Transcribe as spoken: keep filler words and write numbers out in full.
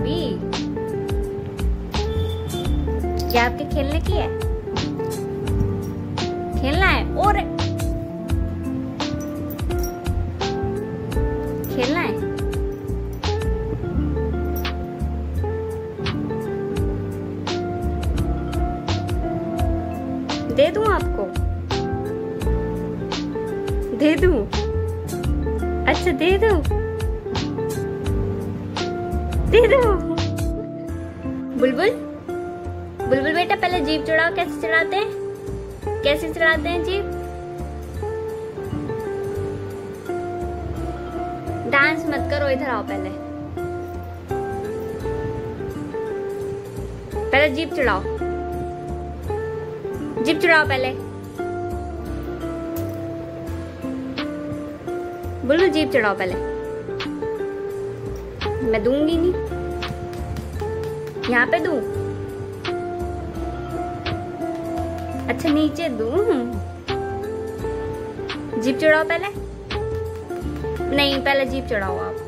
अभी। क्या आपके खेलने की है? खेलना है और खेलना है। दे दूं आपको? दे दूं? अच्छा दे दूं? दे दूं? बुलबुल बुलबुल बेटा पहले जीप चढ़ाओ। कैसे चढ़ाते हैं? कैसे चढ़ाते हैं जीप? डांस मत करो, इधर आओ। पहले पहले जीप चढ़ाओ। जीप चढ़ाओ पहले। बुलबुल जीप चढ़ाओ पहले। मैं दूंगी नहीं। यहाँ पे दूं? अच्छा नीचे दूं? जीप चढ़ाओ पहले। नहीं पहले जीप चढ़ाओ आप।